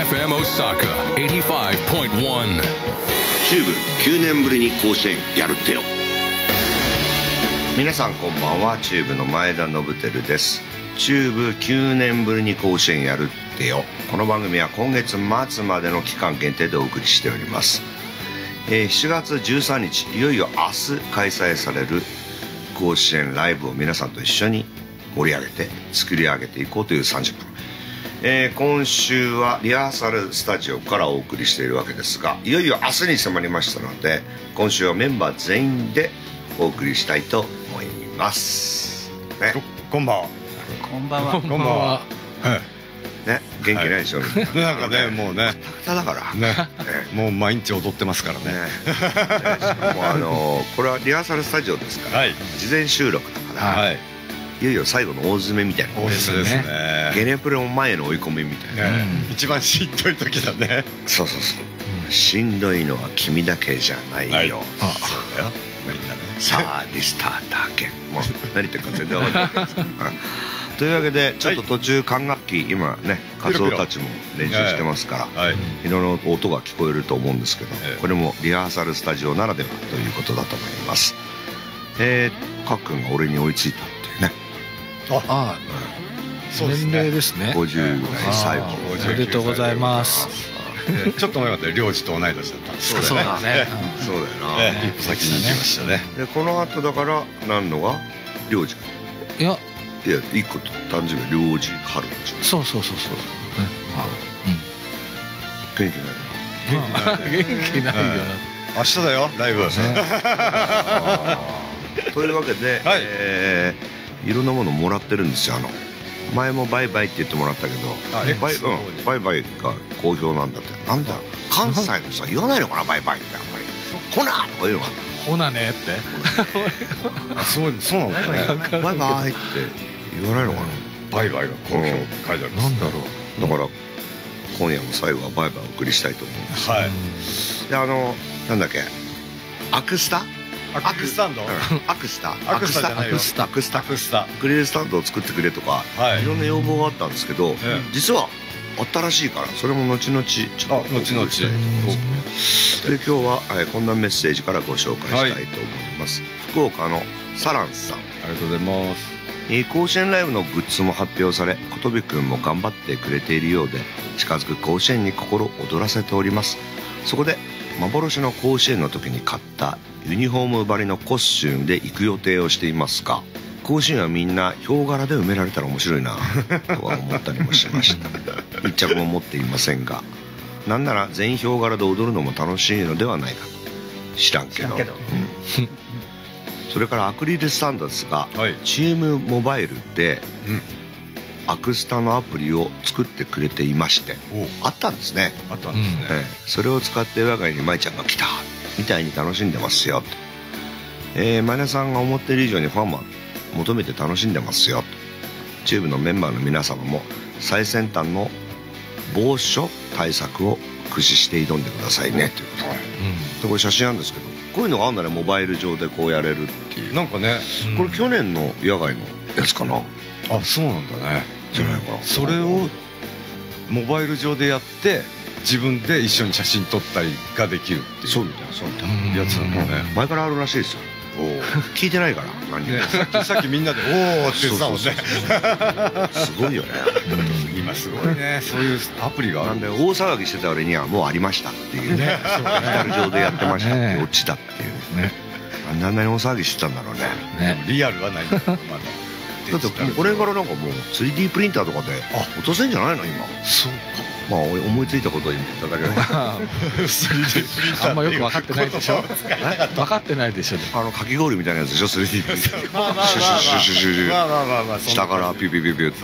FM Osaka 85.1。 チューブ9年ぶりに甲子園やるってよ。皆さんこんばんは、チューブの前田信輝です。チューブ9年ぶりに甲子園やるってよ。この番組は今月末までの期間限定でお送りしております。7月13日、いよいよ明日開催される甲子園ライブを皆さんと一緒に盛り上げて作り上げていこうという30分。今週はリハーサルスタジオからお送りしているわけですが、いよいよ明日に迫りましたので、今週はメンバー全員でお送りしたいと思います、ね、 こんばんは。 こんばんは。 こんばんは。 ね、元気ないでしょ、はい、 なんかね、もうね、 だからね、もう毎日踊ってますからね。 もうこれはリハーサルスタジオですから、はい、事前収録だから、はい、いよいよ最後の大詰めみたいな。 大詰めですね。 ゲネプロ前の追い込みみたいな、 一番しんどい時だね。 そうそうそう、しんどいのは君だけじゃないよ。 そうだよ、みんなね。 さあリスターだけもう何言ってるか全然分かんないというわけで、ちょっと途中管楽器今ね、カツオたちも練習してますから、いろいろ音が聞こえると思うんですけど、これもリハーサルスタジオならではということだと思います。かっくんが俺に追いついたっていうね。 ああ、年齢ですね。 50代最後。 おめでとうございます。 ちょっと前まで領事と同い年だったんですけど。 そうだね。 そうだよな。 一歩先に行きましたね。 でこの後だからなんのが領事。 いや一個と誕生日領事春でしょ。 そう。元気ないよ。 明日だよライブ。 というわけで、いろんなものもらってるんですよ。前もバイバイって言ってもらったけど、バイバイが好評なんだって。なんだ関西の人は言わないのかな、バイバイってあんまり。ほなとか言うのかな。 ほなねって。 そうなのかね。 バイバイって言わないのかな。 バイバイが好評って書いてある。 なんだろう。だから今夜も最後はバイバイお送りしたいと思います。はい。でなんだっけ、アクスタアクリルスタンドを作ってくれとか、いろんな要望があったんですけど、実はあったらしいから、それも後々ちょっと後々で、今日はこんなメッセージからご紹介したいと思います。福岡のサランさん、ありがとうございます。 甲子園ライブのグッズも発表され、小飛くんも頑張ってくれているようで、近づく甲子園に心躍らせております。そこで幻の甲子園の時に買ったユニフォーム張りのコスチュームで行く予定をしていますが、甲子園はみんなヒョウ柄で埋められたら面白いなとは思ったりもしました。一着も持っていませんが、なんなら全員ヒョウ柄で踊るのも楽しいのではないかと。知らんけど、それからアクリルスタンドですが、チームモバイルでアクスタのアプリを作ってくれていまして、あったんですね。 あったんですね。 それを使って我が家に舞ちゃんが来たみたいに楽しんでますよと。前田さんが思っている以上にファンは求めて楽しんでますよと。チューブのメンバーの皆様も最先端の防暑対策を駆使して挑んでくださいねということで、これ写真なんですけど、こういうのがあるならモバイル上でこうやれるっていう。 なんかね、 これ去年の野外のやつかな。 あ、そうなんだね。 じゃないかな。 それをモバイル上でやって自分で一緒に写真撮ったりができるっていう。 そうみたいなやつなんだね。前からあるらしいですよ。聞いてないから何ね。さっきみんなで「おお」って言ってたもんね。 すごいよね。 今すごいね、そういうアプリがあるんで、 大騒ぎしてた割にはもうありましたっていうね、モバイル上でやってましたっていうオチだっていうね。あんなに大騒ぎしてたんだろうね。 リアルはないんだまだ。 だってこれからなんかもう 3D プリンターとかで落とせんじゃないの今。 そうか。 まあ思いついたことを言っただけで。 あんまよく分かってないでしょ。分かってないでしょ。 かき氷みたいなやつでしょ 3D プリンター。シュシュシュシュシュシュ下からピュピュピュピュって。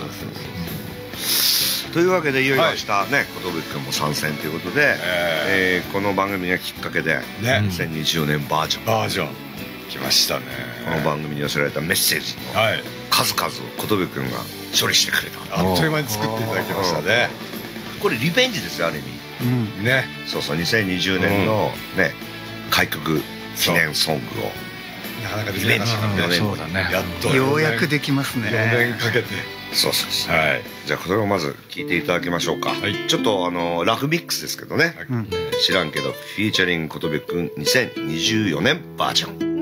というわけでいよいよ明日ね、小飛くんも参戦ということで、この番組がきっかけで2024年バージョン来ましたね。 この番組に寄せられたメッセージの数々を小飛くんが処理してくれた。 あっという間に作っていただきましたね。 これリベンジですよ、ある意味。 ね。 そうそう、2020年のね開局記念ソングをなかなかリベンジそうだね。 やっとようやくできますね。 4年かけてそうそうそう。 はい。 じゃあこれをまず聞いていただきましょうか。 はい。 ちょっとラフミックスですけどね。知らんけど、フィーチャリングことべくん2024年バージョン。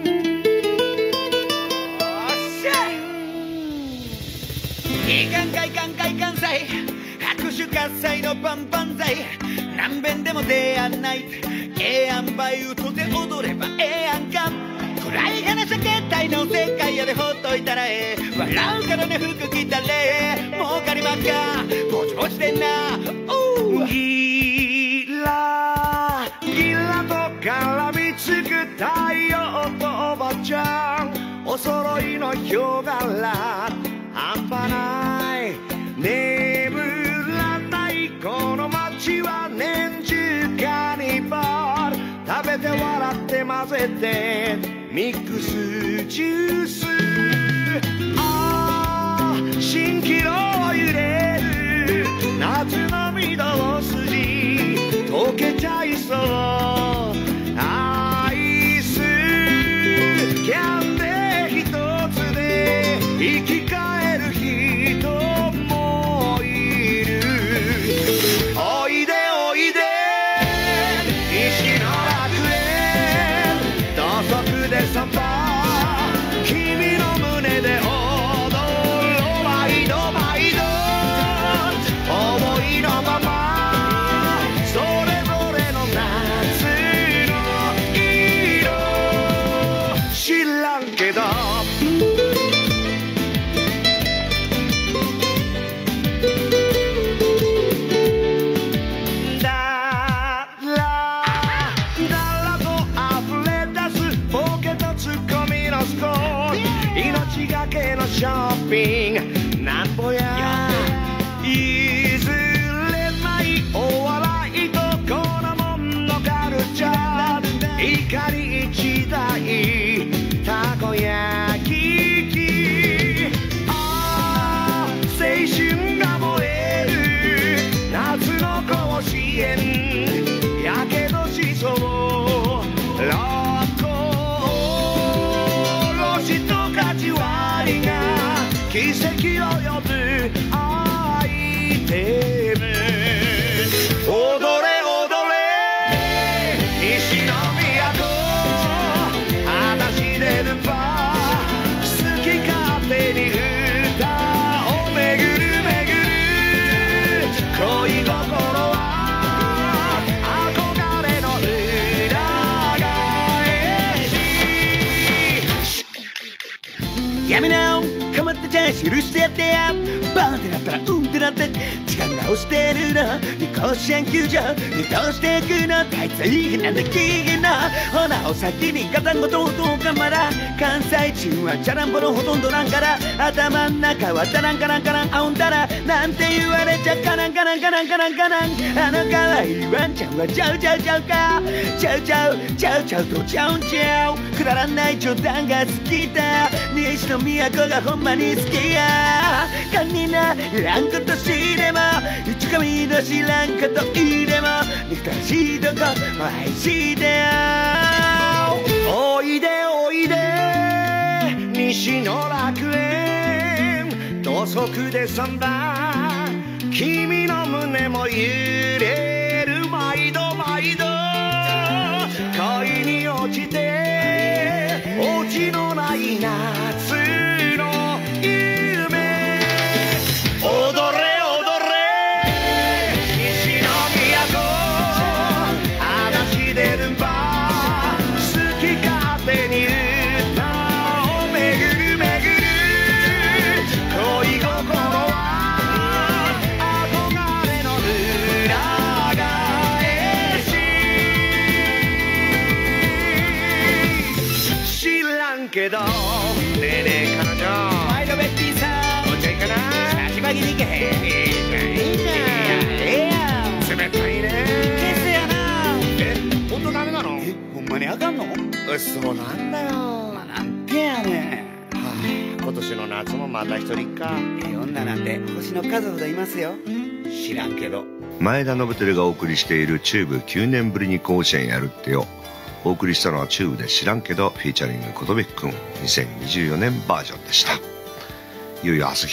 いかんかいかんかいかんさい拍手喝采のパンパン剤何遍でも出会わないええやんばい歌で踊ればええやんか暗い話は携帯の世界やでほっといたらええ笑うからね服着たれ儲かりまっかぼちぼちでんなギラギラと絡みつく太陽とおばちゃんお揃いのヒョウ柄半端ない眠らないこの街は年中カニバル食べて笑って混ぜてミックスジュースああ蜃気楼揺れる夏の御堂筋溶けちゃいそうアイスキャンデー一つで生き返る人もいるおいでおいで西の楽園土足でサンバ君の胸で踊ろ毎度毎度思いのままそれぞれの夏の色知らんけど命がけのショッピングなんぼや譲れないお笑いとこのもんのカルチャー怒り一台たこ焼き器ああ青春が燃える夏の甲子園やけどしそう奇跡を呼ぶアイテム踊れ踊れ西の都裸足でルンバ好き勝手に歌を巡る巡る恋心は憧れの裏返しやめなかまってちゃん許してやってやバーンってなったらうんってなって時間直してるな甲子園球場にどうしていくのあいつはいい日なんだ聞けなほなお先にガタンゴトントンかまら関西人はチャランボのほとんどなんから頭ん中はタランカランカランあうんだらなんて言われちゃカランカランカランカランカランあの可愛いワンちゃんはちゃうちゃうちゃうかちゃうちゃうちゃうちゃうとちゃうんちゃうくだらない冗談が好きだ西の都がほんまに好きやカニならんことしれも一髪の知らんこといれも憎たらしいとこ愛してよおいでおいで西の楽園土足でサンバ君の胸も揺れる毎度毎度恋に落ちてオチのない夏の夢踊れ踊れ西の都裸足でルンバ好き勝手に歌を巡る巡る恋心は憧れの裏返し知らんけどねえねえ彼女毎度ベッティさんお茶いかな差し歯切りけへんいいじゃんいいじゃんええやん冷たいねケスやなほんとダメなのほんまにあかんのそうなんだよまあなんてやねんはあ今年の夏もまた一人か女なんて星の数ほどいますよ知らんけど前田信輝がお送りしているチューブ9年ぶりに甲子園やるってよお送りしたのはチューブで知らんけどフィーチャリングことべくん2024年バージョンでしたいよいよ明日披露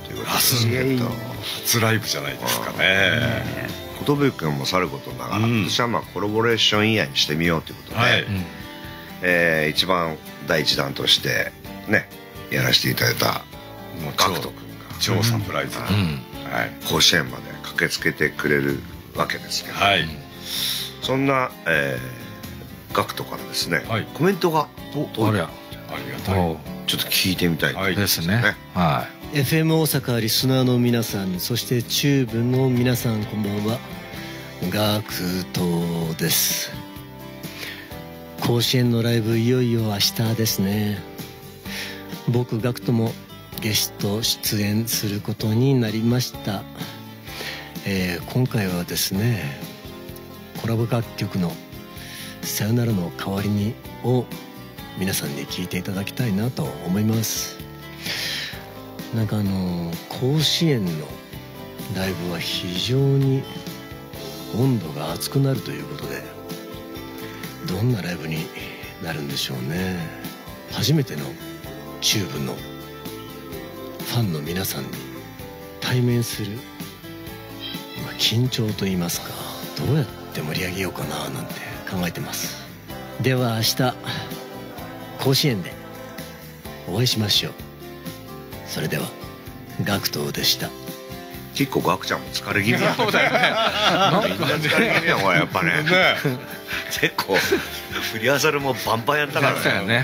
ということですけど、 初ライブじゃないですかね。 寿君もさることながら、私はコラボレーションイヤーにしてみようということで、一番第一弾としてねやらせていただいたGACKT君が超サプライズ、 甲子園まで駆けつけてくれるわけですけど、そんなGACKTからですねコメントがありがたい。 ちょっと聞いてみたいですね。はい。 FM 大阪リスナーの皆さん、そしてチューブの皆さん、こんばんは。GACKTです。甲子園のライブいよいよ明日ですね。僕GACKTもゲスト出演することになりました。今回はですね、コラボ楽曲のさよならの代わりにを皆さんに聴いていただきたいなと思います。なんか甲子園のライブは非常に温度が熱くなるということで、どんなライブになるんでしょうね。初めてのチューブのファンの皆さんに対面する、緊張といいますか、どうやって盛り上げようかななんて考えてます。では明日甲子園でお会いしましょう。それではGACKTでした。 結構ガクちゃんも疲れ気味やそうだよね。 みんな疲れ気味やん、これやっぱね。結構振りリハーサルもバンバンやったからね。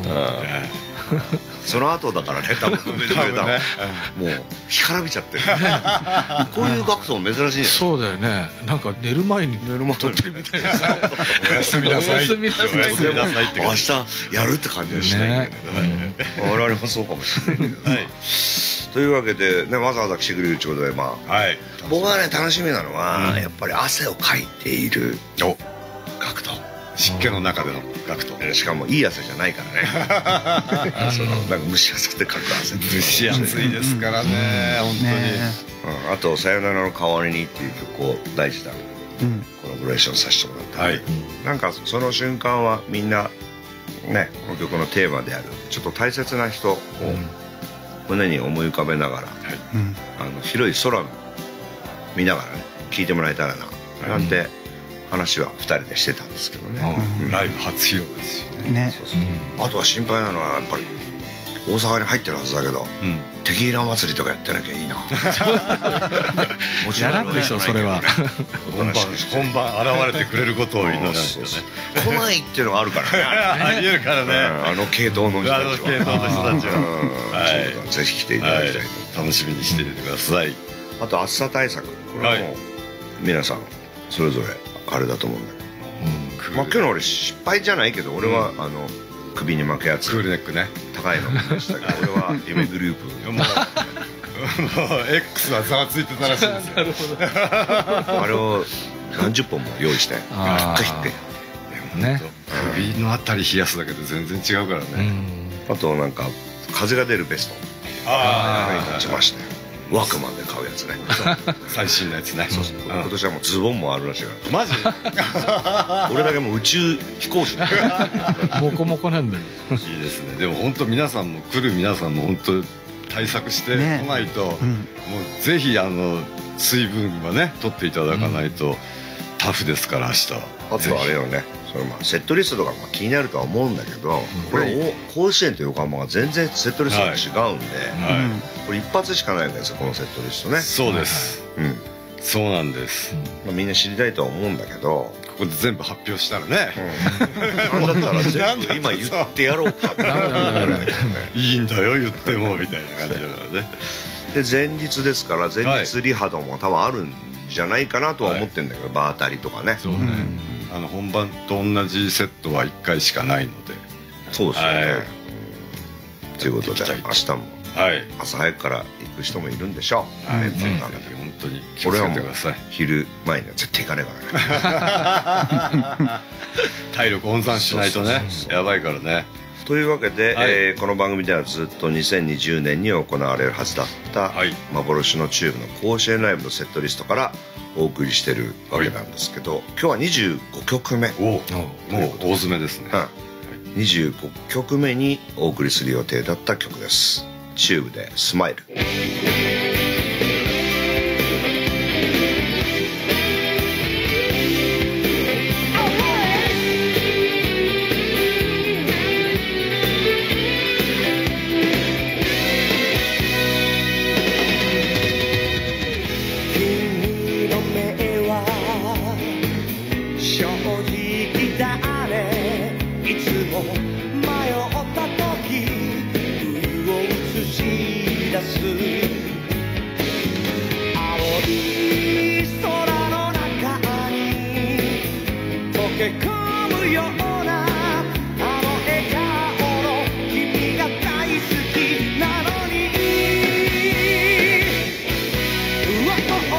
その後だからね、多分止めてくれたのもう干からびちゃってる。こういうGACKTも珍しいね。 そうだよね。なんか寝る前に撮ってるみたいな。 おやすみなさい。 おやすみなさい。 明日やるって感じはしないけど、我々もそうかもしれないけど。というわけでね、わざわざ来てくれるということで、僕がね楽しみなのはやっぱり汗をかいているGACKT。 湿気の中でのGACKT。 しかもいい汗じゃないからね。なんか蒸し汗でかく汗。 蒸し暑いですからね、本当に。 あと「さよならの代わりに」っていう曲を第一弾コラボレーションさせてもらって、なんかその瞬間はみんなね、この曲のテーマであるちょっと大切な人を胸に思い浮かべながら、広い空見ながらね聴いてもらえたらななんて話は2人でしてたんですけどね。 ライブ初披露ですしね。 あとは心配なのはやっぱり大阪に入ってるはずだけど、テキーラ祭りとかやってなきゃいいな。 やらんでしょそれは。 本番現れてくれることを祈らないとね。 来ないっていうのがあるからね。 ありえるからね。 あの系統の人たちはぜひ来ていただきたいと。 楽しみにしていてください。 あと暑さ対策、これはもう皆さんそれぞれあれだと思うんだけど、今日の俺失敗じゃないけど、俺は首に巻くやつクールネックね、 高いのでしたけど、俺は夢グループもう X はざわついてたらしいんですよ。 あれを何十本も用意してガッと引ってね、首のあたり冷やすだけで全然違うからね。 あとなんか風が出るベストに立ちましたよ。ワークマンで買うやつね。 最新のやつね。 今年はもうズボンもあるらしいから。 マジ？ 俺だけもう宇宙飛行士モコモコなんだよ。 いいですね。でも本当皆さんも来る皆さんも本当対策してこないと、もうぜひ水分はね取っていただかないとタフですから明日は。 あとあれよね。セットリストとか気になるとは思うんだけど、これ甲子園と横浜が全然セットリストが違うんで、これ一発しかないんですよ、このセットリストね。 そうです、そうなんです。みんな知りたいとは思うんだけど、 ここで全部発表したらね、 なんだったら全部今言ってやろうか。 いいんだよ言ってもみたいな感じだからね。 で前日ですから、前日リハとも多分あるんじゃないかなとは思ってるんだけど、場当たりとかね。そうね、 本番と同じセットは1回しかないので。 そうですよね。ということで明日も朝早くから行く人もいるんでしょう。本当に気をつけてください。 昼前には絶対行かねえからね。 体力温存しないとね、やばいからね。 というわけでこの番組ではずっと2020年に行われるはずだった幻のチューブの甲子園ライブのセットリストからお送りしてるわけなんですけど、今日は25曲目。 もう大詰めですね。 25曲目にお送りする予定だった曲です。チューブでスマイル。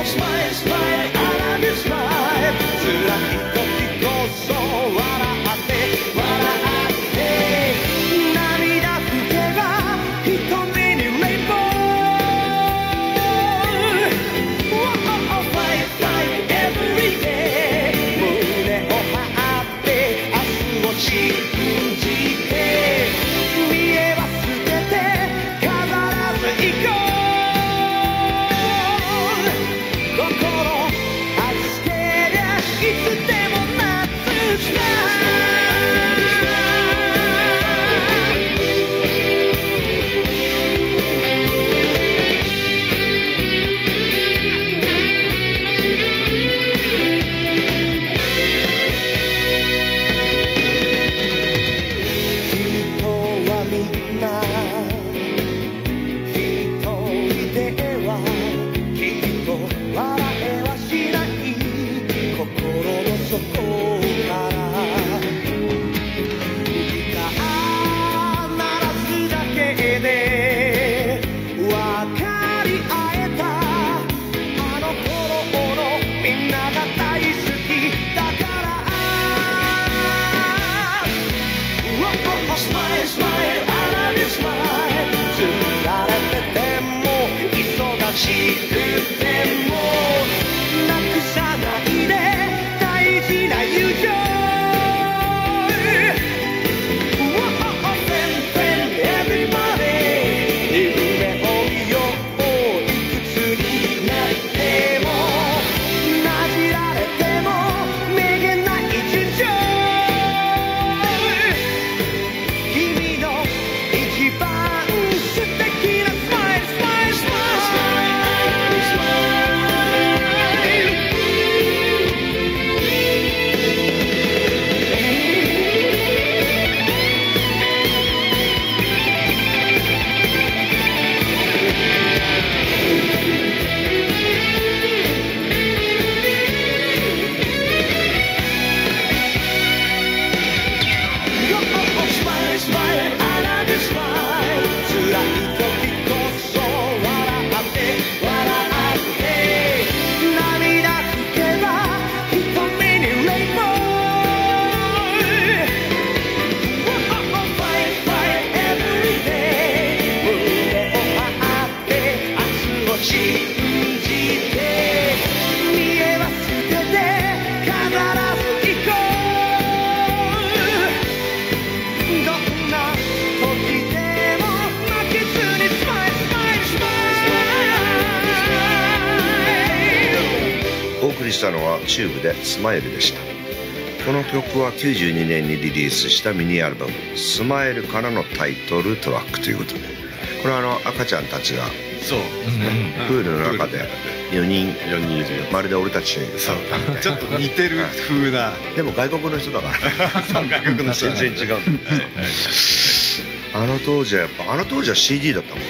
したのはチューブでスマイルでした。この曲は92年にリリースしたミニアルバムスマイルからのタイトルトラックということで、これは赤ちゃんたちがそうプールの中で4人いるよ。 まるで俺たちそうちょっと似てる風なでも外国の人だから外国の人全然違う。あの当時はやっぱあの当時は CD だったもん。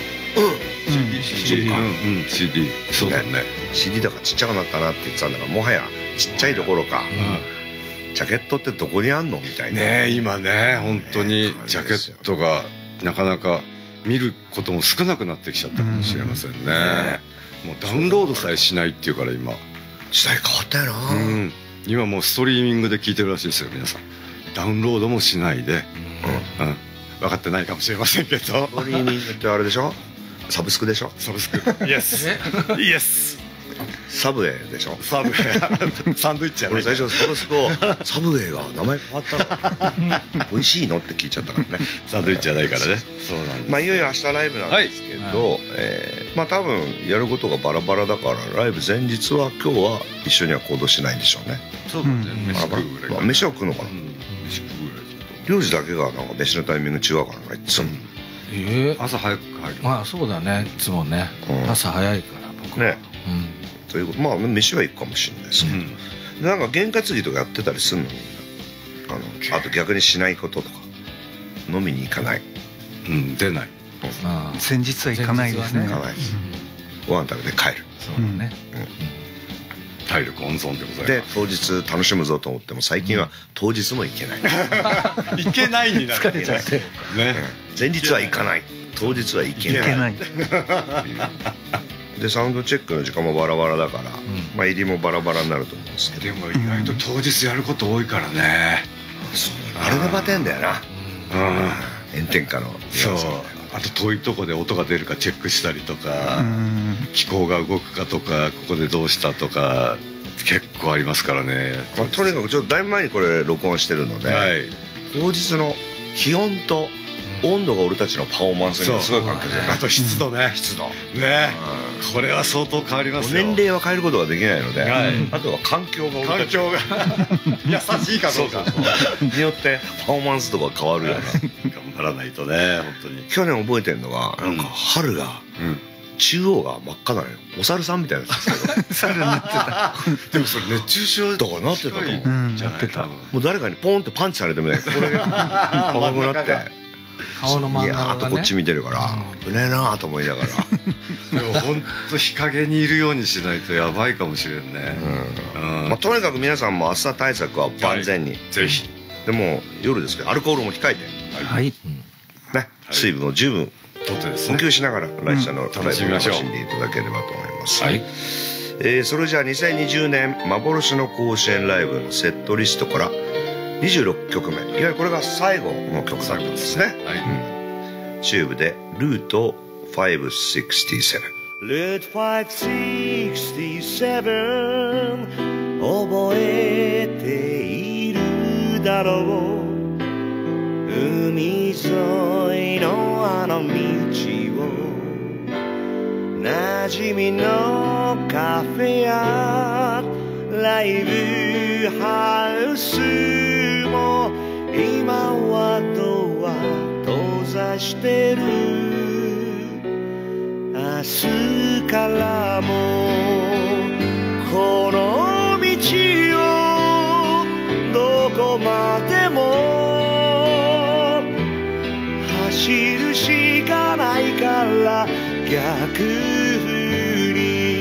CD そうだね。 CD だからちっちゃくなったなって言ってたんだから、もはやちっちゃいどころかジャケットってどこにあんのみたいなね。今ね本当にジャケットがなかなか見ることも少なくなってきちゃったかもしれませんね。もうダウンロードさえしないっていうから今時代変わったよな。 今もうストリーミングで聴いてるらしいですよ皆さん。ダウンロードもしないで分かってないかもしれませんけど、 ストリーミングってあれでしょ、サブスクでしょ。 サブスクイエスイエスサブウェイでしょ。 サブウェイサンドイッチやね。 俺最初サブスクをサブウェイが名前変わったの美味しいのって聞いちゃったからね。 サンドイッチじゃないからね。そうなんです。 まあいよいよ明日ライブなんですけど、まあ多分やることがバラバラだからライブ前日は今日は一緒には行動しないんでしょうね。 そうだね。飯食うぐらい。 飯は食うのかな。 飯食うぐらい。 領事だけがなんか飯のタイミング違うからいつも。 朝早く帰る。 まあそうだね、いつもね朝早いから僕はね。ということ、まあ飯は行くかもしれないですね。なんか験担ぎとかやってたりするのみんな。あと逆にしないこととか飲みに行かない。 出ない。 先日は行かないですね。 行かないです。ご飯食べて帰る。 そうだね。 体力温存でございます。 で当日楽しむぞと思っても最近は当日も行けない。 行けないになる。 疲れちゃってね。前日は行かない。当日は行けない。 でサウンドチェックの時間もバラバラだから、まあ入りもバラバラになると思うんですけど、 でも意外と当日やること多いからね。 あれでバテんだよな、炎天下の。 そう、あと遠いとこで音が出るかチェックしたりとか、気候が動くかとか、ここでどうしたとか結構ありますからね。 まあ、とにかくちょっとだいぶ前にこれ録音してるので、当日の気温と温度が俺たちのパフォーマンスにすごい関係してる。 あと湿度ね、湿度ね、これは相当変わりますよ。 年齢は変えることができないので、あとは環境が優しいかどうかによってパフォーマンスとか変わるような。 頑張らないとね、本当に。 去年覚えてるのがなんか春が中央が真っ赤なのよ。お猿さんみたいなやつですけど。 でもそれ熱中症とかなってたと思う。 なってた。 もう誰かにポンってパンチされてもね、これが赤くなって。 顔の真ん中がね、 あとこっち見てるから危ねえなと思いながら。 でも本当日陰にいるようにしないとやばいかもしれんね。 まあとにかく皆さんも暑さ対策は万全にぜひ。 でも夜ですけどアルコールも控えてはいね、水分を十分とってです補ね、 給しながら来週のライブを楽しんでいただければと思います。それじゃあ2020年幻の甲子園ライブのセットリストから26曲目、いわゆるこれが最後の曲だったんですね。チューブでルート567。 ルート567覚えているだろう、海沿いのあの道を、馴染みのカフェやライブハウスも今はドア閉ざしてる。明日からもこの道をどこまでも走るしかないから逆に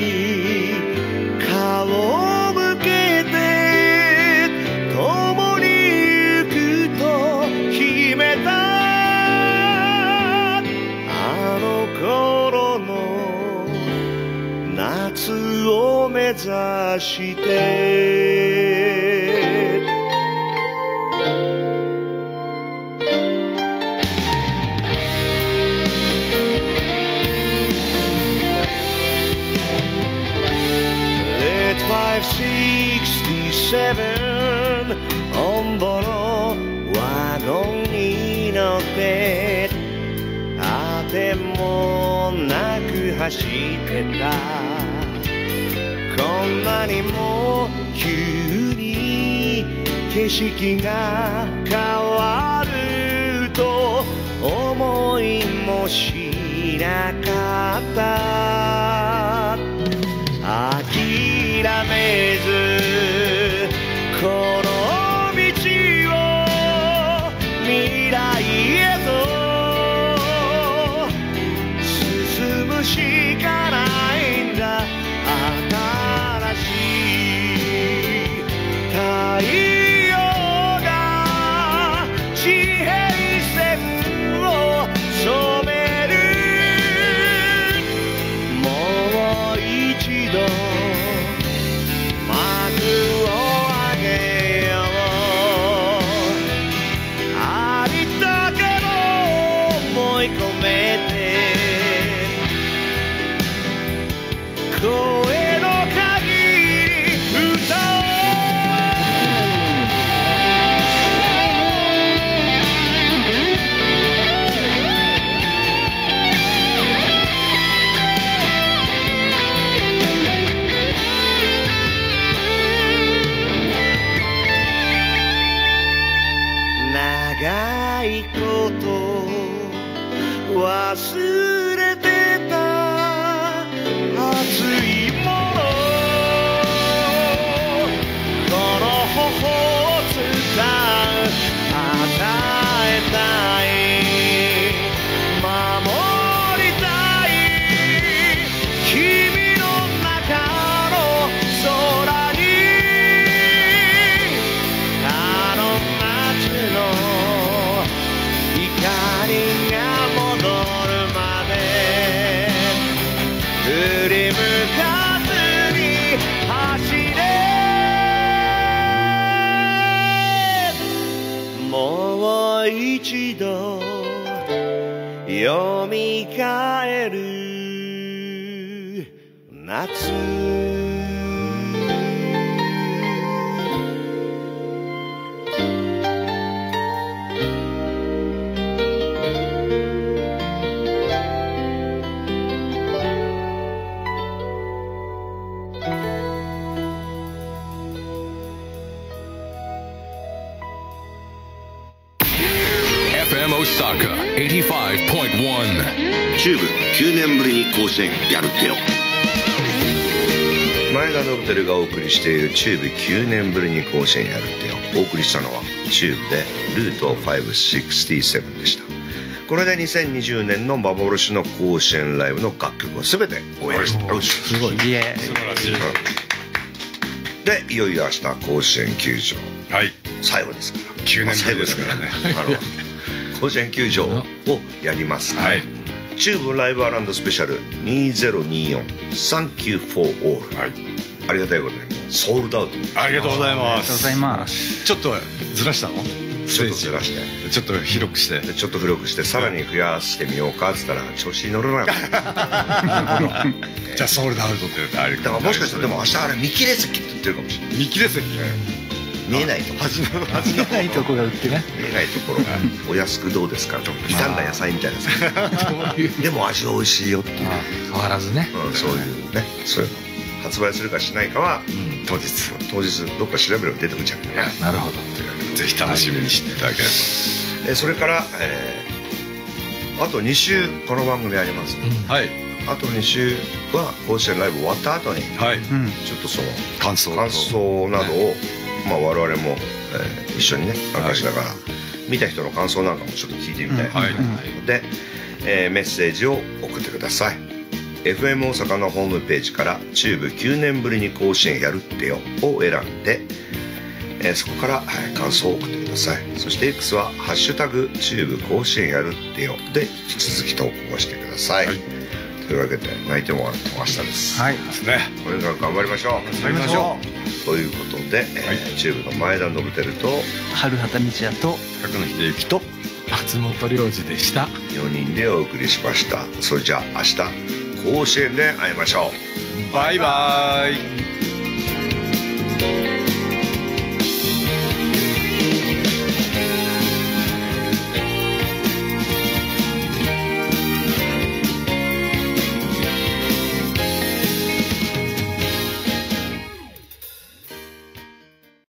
顔を向けて共に行くと決めた。あの頃の夏を目指して567オンボロワゴンに乗ってあてもなく走ってた。こんなにも急に景色が変わると思いもしなかった。諦めずこの道を未来へと進むしかないんだ。新しい太陽が地平線を染める。もう一度幕を上げよも一度よみがえる夏。 FM Osaka 85.1. チューブ9年ぶりに甲子園やるってよ。前田信輝がお送りしているチューブ9年ぶりに甲子園やるってよ。お送りしたのはチューブでルート567でした。これで2020年の幻の甲子園ライブの楽曲を全て終えました。 すごい。素晴らしい。 でいよいよ明日甲子園球場、 はい、 最後ですから、 9年ぶりですからね。 甲子園球場をやります。 はい。 チューブライブアランドスペシャル2024 Thank you for all。はい。ありがたいことにソールドアウト。 ありがとうございます。 ありがとうございます。 ちょっとずらしたの？ ちょっとずらして、 ちょっと広くして、 ちょっと広くして、さらに増やしてみようかっつったら調子に乗らなかった。 じゃあソールドアウトってあれだからもしかしたらでも明日あれ見切れ席って言ってるかもしれない。 見切れ席。 見えないところ、 見えないとこが売ってね。 見えないところがお安くどうですかと、傷んだ野菜みたいなさ。でも味は美味しいよっていう。 変わらずね。 そういうね、そういうの発売するかしないかは当日どっか調べれば出てくるんじゃないかな。 なるほど。 ぜひ楽しみにしていただければ。 それからあと2週この番組あります。 はい。 あと2週は甲子園ライブ終わった後に、 はい、 ちょっとその感想などを、まあ我々も一緒にね参加しながら、見た人の感想なんかもちょっと聞いてみたいので、メッセージを送ってください。FM 大阪のホームページから「チューブ9年ぶりに甲子園やるってよ」を選んで、そこから感想を送ってください。そして X は「ハッシュタグチューブ甲子園やるってよ」で引き続き投稿してください。というわけで泣いても笑っても明日です。 はいですね。 これから頑張りましょう。 頑張りましょう。ということで、チューブの前田信輝と春畑道也と角野秀幸と松本良二でした。 4人でお送りしました。それじゃあ明日甲子園で会いましょう。 バイバイ。